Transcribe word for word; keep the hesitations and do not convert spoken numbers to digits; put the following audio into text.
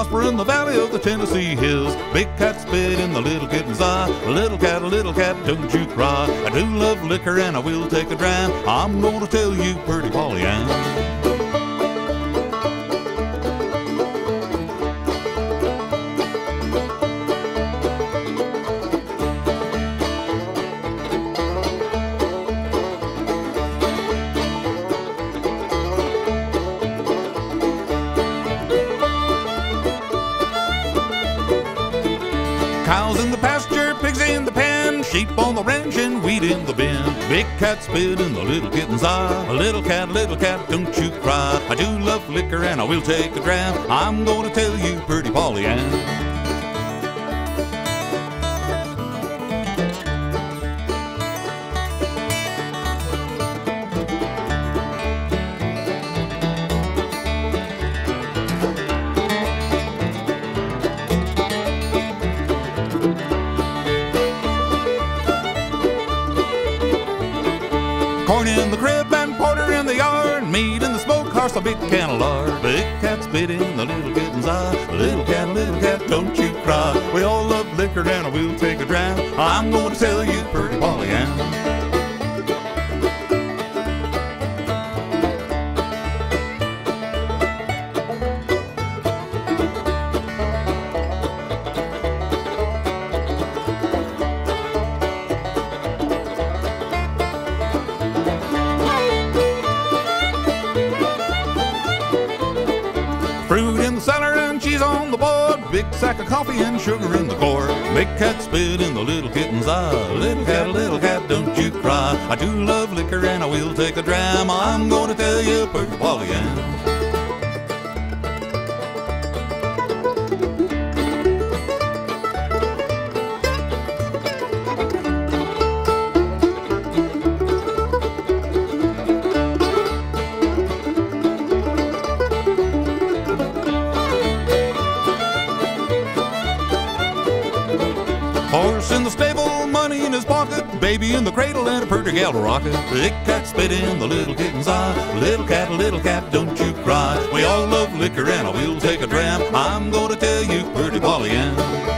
prosper in the valley of the Tennessee hills. Big cat spit in the little kitten's eye. Little cat, little cat, don't you cry. I do love liquor and I will take a dram. I'm gonna tell you, pretty Pollyanna. Cows in the pasture, pigs in the pen, sheep on the ranch and wheat in the bin. Big cat spit in the little kitten's eye. Little cat, little cat, don't you cry. I do love liquor and I will take a dram. I'm gonna tell you, pretty Pollyanna. Corn in the crib and porter in the yard, meat in the smokehouse, a big can of lard. Big cat spit in the little kitten's eye. Little cat, little cat, don't you cry. We all love liquor and we'll take a dram. I'm going to tell you, pretty Pollyanna. Fruit in the cellar and cheese on the board. Big sack of coffee and sugar in the core. Big cat spit in the little kitten's eye. Little cat, little cat, don't you cry. I do love liquor and I will take a dram. I'm gonna tell you, pretty Pollyanna. Horse in the stable, money in his pocket, baby in the cradle and a pretty gal to rock it. Big cat spit in the little kitten's eye. Little cat, little cat, don't you cry. We all love liquor and I will take a dram. I'm gonna tell you, pretty Pollyanna.